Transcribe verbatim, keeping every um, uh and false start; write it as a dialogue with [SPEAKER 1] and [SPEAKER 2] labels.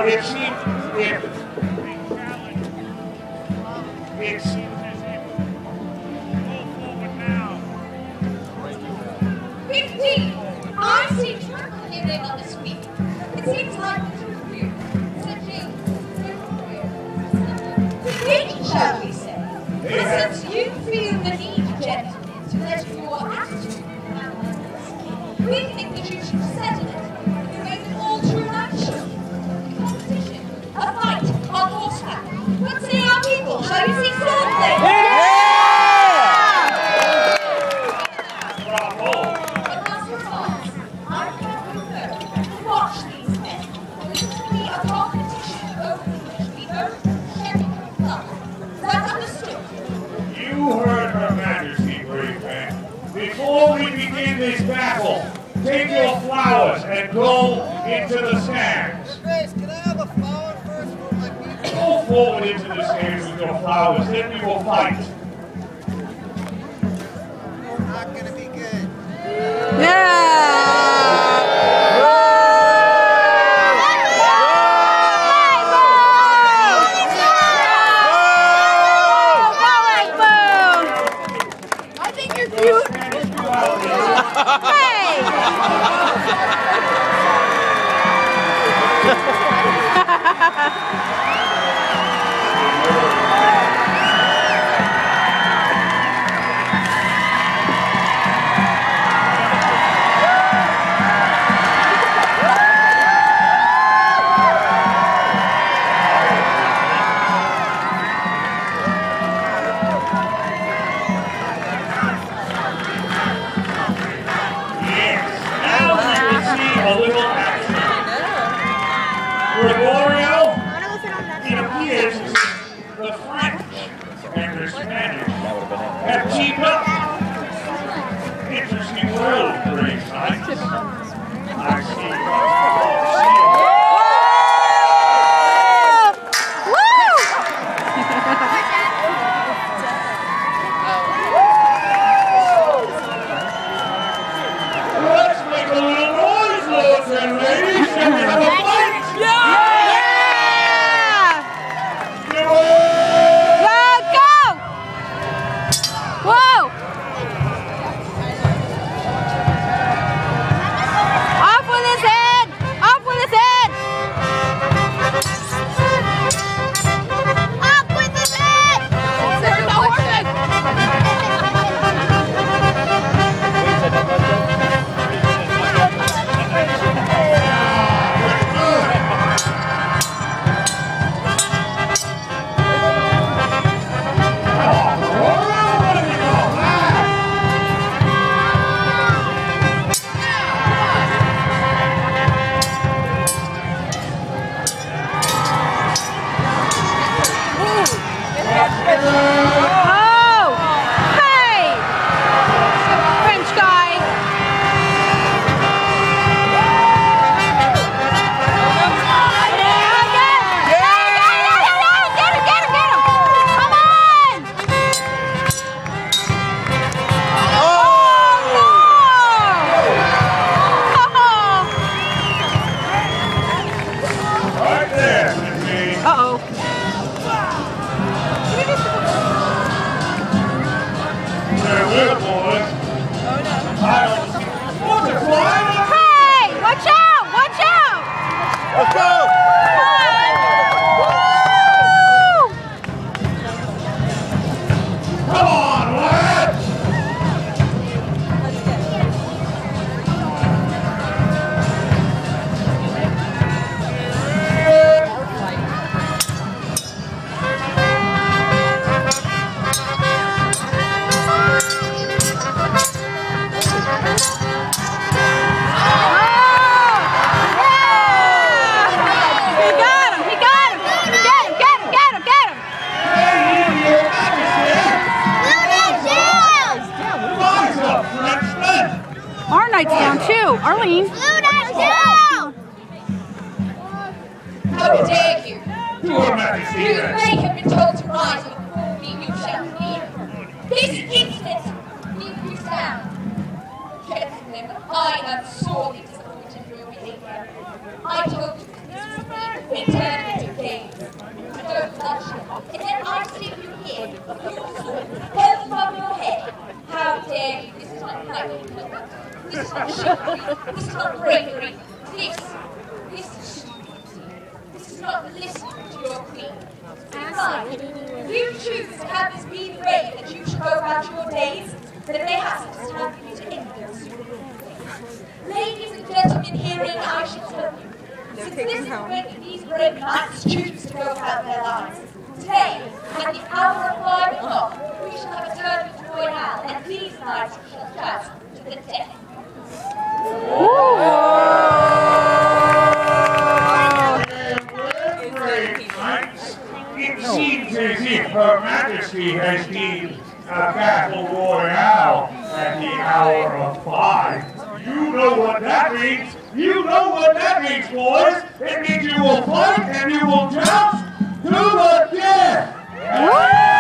[SPEAKER 1] it seems it, it's
[SPEAKER 2] fifteen. I see trouble here in on this week. It seems like the two of you, searching competing, shall we say. But since you feel the need, gentlemen, to let your attitude we think that you should settle it. You make it all true action. Competition. A fight on horseback. What say our people? Shall we see swordplay?
[SPEAKER 1] yeah! Bravo!
[SPEAKER 2] But last of all, I can't prefer to watch these men. This will be a competition over which we both shedding blood. Is that understood?
[SPEAKER 1] You heard Her Majesty, brave man. Before we begin this battle, take your flowers and go into the stands.
[SPEAKER 3] Grace, can I have a flower first for my people?
[SPEAKER 1] Go forward into the stands with your flowers, then we will fight.
[SPEAKER 3] Not gonna be good.
[SPEAKER 4] I think you're cute.
[SPEAKER 1] A little action. Gregorio, it appears as if the French and the Spanish have teamed up. Interesting world, brave knights. I see. Let's make a little noise, lords and ladies. Shall we have a fight?
[SPEAKER 4] Knight's down too. Arlene.
[SPEAKER 2] Blue Knight's down! How dare you?
[SPEAKER 1] Your Majesty.
[SPEAKER 2] You may have been told to rise and before me you shall kneel. This instant, kneel you stand. Gentlemen, I am sorely disappointed in your behavior. I told you this was me. This is not chivalry. This is not bravery. This, this is stupidity. This is not listening to your queen. Fine. If you choose to have this be the way that you should go about your days, then perhaps it's time for you to end those things. Ladies and gentlemen, herein I should tell you, since this is the way that these brave knights choose to go about their lives, today, at the hour of five o'clock, we shall have a tournament royale, and these knights shall joust to the death.
[SPEAKER 1] It seems as if Her Majesty has deemed a battle royale at the hour of five. You know what that means. You know what that means, boys. It means you will fight and you will joust to the death.